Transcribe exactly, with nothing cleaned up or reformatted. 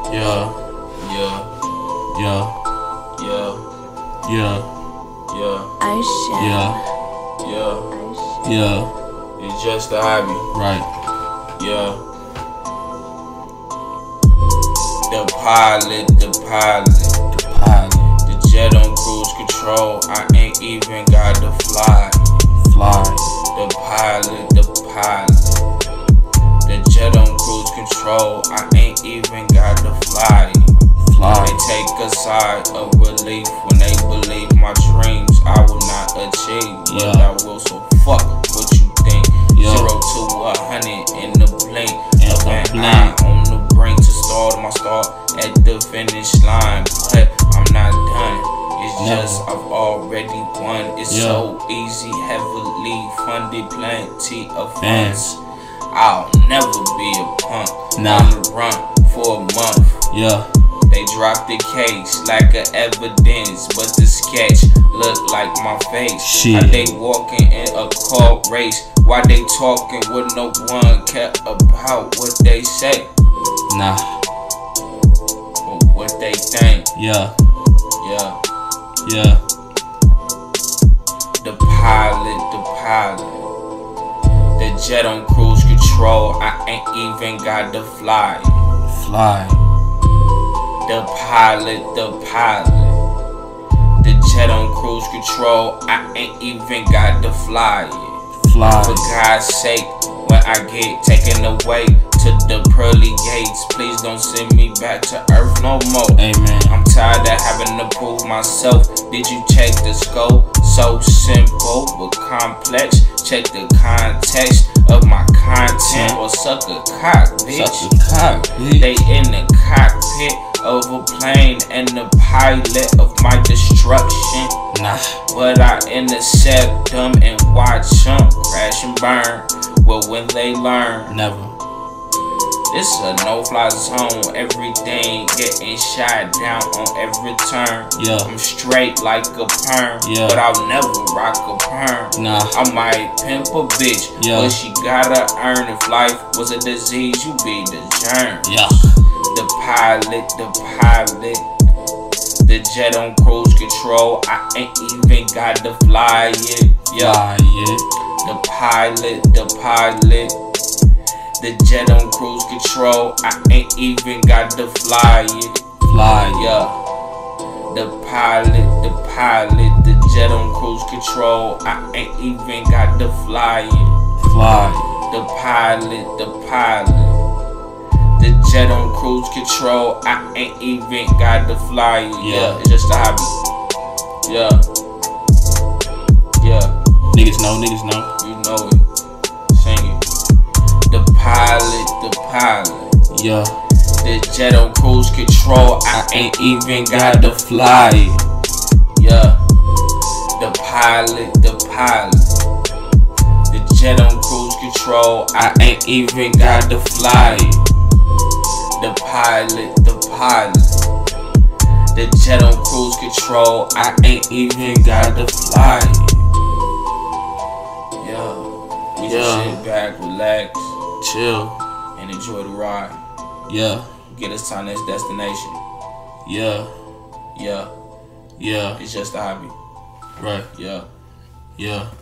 Yeah. Yeah. Yeah. Yeah. Yeah. Yeah. Yeah. Yeah. Yeah. It's just a hobby. Right. Yeah. The pilot, the pilot. The pilot. The jet on cruise control. I ain't even got to fly. Fly. The pilot, the pilot. The jet on cruise control. I ain't even got to fly. Fly. They take a sigh of relief when they believe my dreams I will not achieve. But Yeah. I will, so fuck what you think. Yeah. Zero to a hundred in the blink In of the an blink. eye. On the brink to start my start at the finish line. But I'm not done. It's Never. just I've already won. It's Yeah. so easy, heavily funded, plenty of Man. funds. I'll never be a punk. Nah. On the run for a month. Yeah. They dropped the case, lack of evidence, but the sketch look like my face. Shit. How they walking in a car race? Why they talking with no one care about what they say? Nah. Or what they think? Yeah. Yeah. Yeah. The pilot, the pilot. The jet on cruise control. I ain't even got to fly. Fly. The pilot, the pilot. The jet on cruise control. I ain't even got to fly it. Fly. For God's sake, when I get taken away to the pearly gates, please don't send me back to earth no more. Amen. I'm tired of having to prove myself. Did you check the scope? So simple but complex. Check the context of my content or suck a cock, bitch. Suck a cock, bitch. They in the cockpit of a plane and the pilot of my destruction. Nah. But I intercept them and watch them crash and burn. Well, when they learn, Never. this a no-fly zone. Everything getting shot down on every turn. Yeah. I'm straight like a perm, Yeah. but I'll never rock a perm. Nah. I might pimp a bitch, Yeah. but she gotta earn. If life was a disease, you be the germ. Yeah. The pilot, the pilot. The jet on cruise control. I ain't even got to fly it. Yeah. Fly. Yeah. The pilot, the pilot. The jet on cruise control. I ain't even got to fly it. Fly. Yeah. The pilot, the pilot. The jet on cruise control. I ain't even got to fly it. Fly. The pilot, the pilot. The jet on cruise control. I ain't even got to fly it. Yeah. Yeah, it's just a hobby. Yeah. Yeah. Niggas know. Niggas know. You know it. Sing it. The pilot, the pilot. Yeah. The jet on cruise control. I ain't even got to fly it. Yeah. The pilot, the pilot. The jet on cruise control. I ain't even got to fly it. The pilot, the pilot. The jet on cruise control. I ain't even got to fly it. Yeah. We Yeah. just sit back, relax, Chill. and enjoy the ride. Yeah. Get us to our next destination. Yeah. Yeah. Yeah. It's just a hobby. Right. Yeah. Yeah.